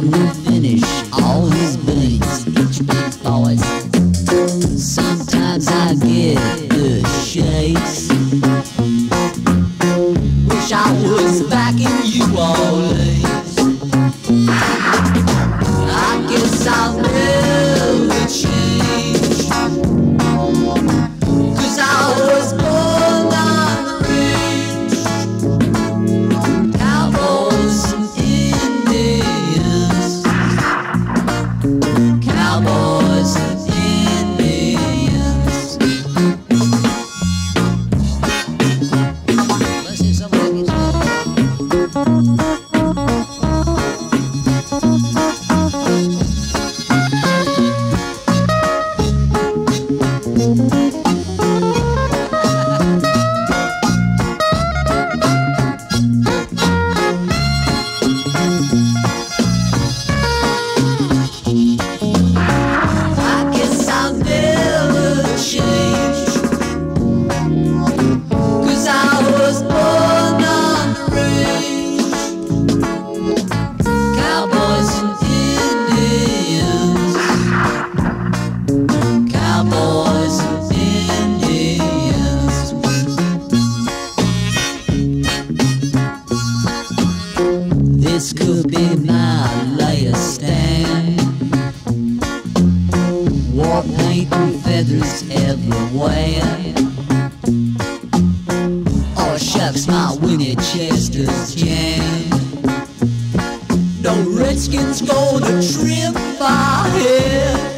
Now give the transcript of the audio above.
man will finish all his beans. Each big boys. Sometimes I get the shakes. Wish I was back in New Orleans. I guess I'll never change, 'cause I was born on the range. Cowboys and Indians. Cowboys and Indians. Let's hear some of these. This could be my last stand. War paint and feathers everywhere. Oh shucks, my Winchester's jam. No redskins gonna trim my head.